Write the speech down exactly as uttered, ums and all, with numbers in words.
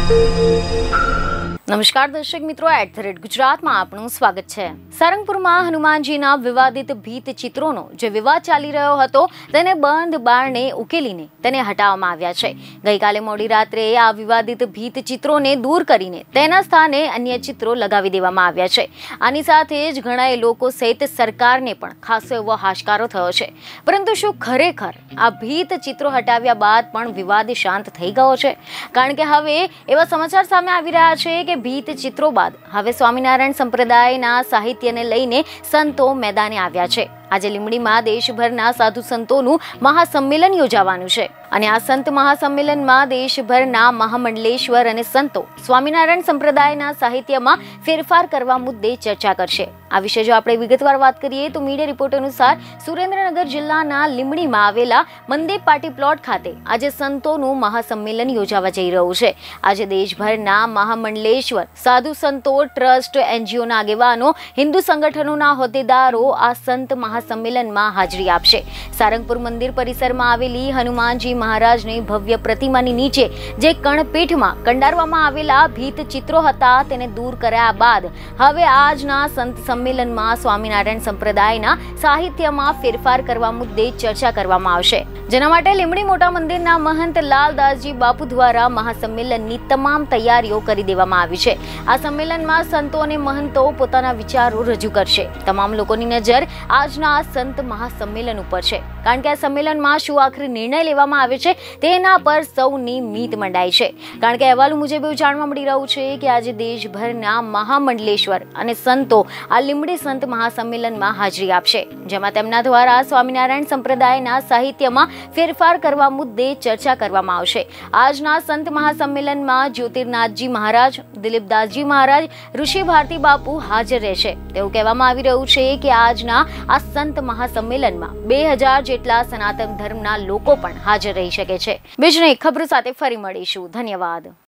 નમસ્કાર દર્શક મિત્રો, એટ ધ રેટ ગુજરાતમાં આપનું સ્વાગત છે। સારંગપુરમાં હનુમાનજીના વિવાદિત ભીત ચિત્રોનો જે વિવાદ ચાલી રહ્યો હતો તેને બંધ બારણે ઉકેલીને તેને હટાવવામાં આવ્યા છે। ગઈકાલે મોડી રાત્રે આ વિવાદિત ભીત ચિત્રોને દૂર કરીને તેના સ્થાને અન્ય ચિત્રો લગાવી દેવામાં આવ્યા છે। આની સાથે જ ઘણા લોકો સહિત સરકારને પણ ખાસો એવો હાશકારો થયો છે। પરંતુ શું ખરેખર આ ભીત ચિત્રો હટાવ્યા બાદ પણ વિવાદ શાંત થઈ ગયો છે? કારણ કે હવે એવા સમાચાર સામે આવી રહ્યા છે કે ભીત ચિત્રો બાદ હવે સ્વામિનારાયણ સંપ્રદાયના સાહિત્યને લઈને સંતો મેદાને આવ્યા છે। આજે લીંબડીમાં દેશભરના સાધુ સંતોનું મહાસંમેલન યોજાવાનું છે અને આ સંત મહાસંમેલનમાં દેશભરના મહામંડલેશ્વર અને સંતો સ્વામિનારાયણ સંપ્રદાયના સાહિત્યમાં ફેરફાર કરવા મુદ્દે ચર્ચા કરશે। આ વિશે જો આપણે વિગતવાર વાત કરીએ તો મીડિયા રિપોર્ટ અનુસાર સુરેન્દ્રનગર જિલ્લાના લીંબડીમાં આવેલા મંદિર પાર્ટી પ્લોટ ખાતે આજે સંતોનું મહાસંમેલન યોજાવા જઈ રહ્યું છે। આજે દેશભરના મહામંડલેશ્વર સાધુ સંતો ટ્રસ્ટ, એનજીઓના આગેવાનો, હિન્દુ સંગઠનોના હોદ્દેદારો આ સંત સંમેલનમાં હાજરી આપશે। સારંગપુર મંદિર પરિસરમાં આવેલી હનુમાનજી મહારાજની ભવ્ય પ્રતિમાની નીચે જે કણપીઠમાં કંડારવામાં આવેલા ભીત ચિત્રો હતા તેને દૂર કર્યા બાદ હવે આજના સંત સંમેલનમાં સ્વામિનારાયણ સંપ્રદાયના સાહિત્યમાં ફેરફાર કરવા મુદ્દે ચર્ચા કરવામાં આવશે, જેના માટે લીંબડી મોટા મંદિરના મહંત લાલદાસજી બાપુ દ્વારા મહાસંમેલનની તમામ તૈયારીઓ કરી દેવામાં આવી છે। આ સંમેલનમાં સંતો અને મહંતો પોતાના વિચારો રજૂ કરશે। તમામ લોકોની નજર આજના આ સંત મહાસંમેલન ઉપર છે, કારણ કે આ સંમેલનમાં શું આખરી નિર્ણય લેવામાં આવે છે તેના પર સૌની મીત મંડાઈ છે। કારણ કે અહેવાલ મુજબ એવું જાણવા મળી રહ્યું છે કે આજે દેશભરના મહામંડલેશ્વર અને સંતો આ લીંબડી સંત મહાસંમેલનમાં હાજરી આપશે, જેમાં તેમના દ્વારા સ્વામિનારાયણ સંપ્રદાયના સાહિત્યમાં ફેરફાર કરવા મુદ્દે ચર્ચા કરવામાં આવશે। આજના સંત મહાસંમેલનમાં જ્યોતિર્નાથજી મહારાજ, દિલીપદાસજી મહારાજ, ઋષિ ભારતી બાપુ હાજર રહેશે તેવું કહેવામાં આવી રહ્યું છે કે આજના આ સંત મહાસંમેલનમાં બે હજાર જેટલા સનાતન ધર્મના લોકો પણ હાજર રહી શકે છે। બીજી ખબરો સાથે ફરી મળીશું। ધન્યવાદ।